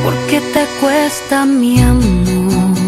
¿Qué te cuesta mi amor?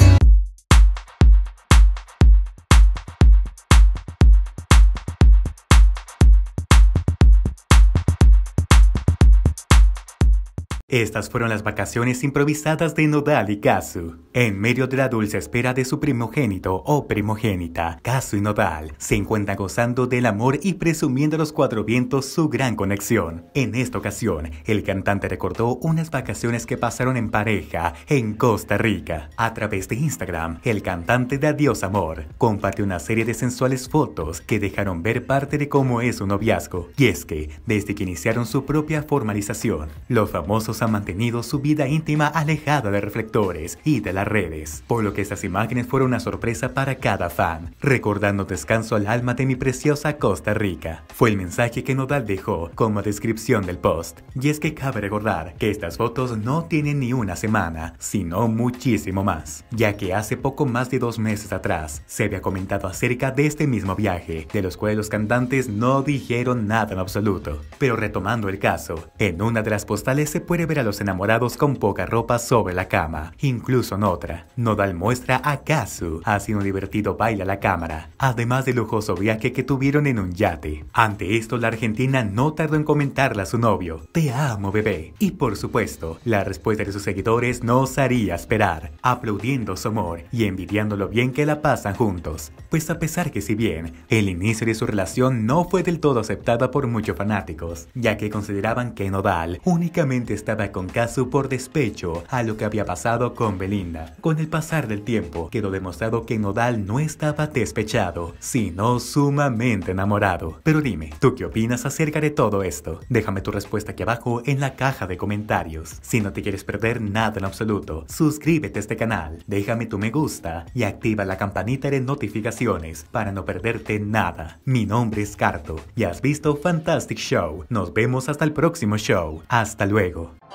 Estas fueron las vacaciones improvisadas de Nodal y Kazu. En medio de la dulce espera de su primogénito o primogénita, Kazu y Nodal se encuentran gozando del amor y presumiendo a los cuatro vientos su gran conexión. En esta ocasión, el cantante recordó unas vacaciones que pasaron en pareja en Costa Rica. A través de Instagram, el cantante de Adiós Amor compartió una serie de sensuales fotos que dejaron ver parte de cómo es su noviazgo. Y es que, desde que iniciaron su propia formalización, los famosos han mantenido su vida íntima alejada de reflectores y de las redes, por lo que estas imágenes fueron una sorpresa para cada fan, recordando descanso al alma de mi preciosa Costa Rica. Fue el mensaje que Nodal dejó como descripción del post, y es que cabe recordar que estas fotos no tienen ni una semana, sino muchísimo más, ya que hace poco más de 2 meses atrás se había comentado acerca de este mismo viaje, de los cuales los cantantes no dijeron nada en absoluto. Pero retomando el caso, en una de las postales se puede ver a los enamorados con poca ropa sobre la cama. Incluso en otra, Nodal muestra a Kazu haciendo un divertido baile a la cámara, además del lujoso viaje que tuvieron en un yate. Ante esto, la argentina no tardó en comentarle a su novio: "Te amo, bebé". Y por supuesto, la respuesta de sus seguidores no os haría esperar, aplaudiendo su amor y envidiando lo bien que la pasan juntos. Pues a pesar que si bien el inicio de su relación no fue del todo aceptada por muchos fanáticos, ya que consideraban que Nodal únicamente estaba con Kazu por despecho a lo que había pasado con Belinda. Con el pasar del tiempo, quedó demostrado que Nodal no estaba despechado, sino sumamente enamorado. Pero dime, ¿tú qué opinas acerca de todo esto? Déjame tu respuesta aquí abajo en la caja de comentarios. Si no te quieres perder nada en absoluto, suscríbete a este canal, déjame tu me gusta y activa la campanita de notificaciones para no perderte nada. Mi nombre es Carto y has visto Fantastic Show. Nos vemos hasta el próximo show. Hasta luego.